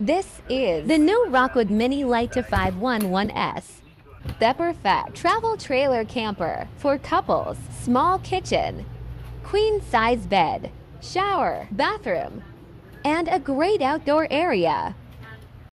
This is the new Rockwood Mini Lite 511S. The perfect travel trailer camper for couples. Small kitchen, queen-size bed, shower, bathroom, and a great outdoor area.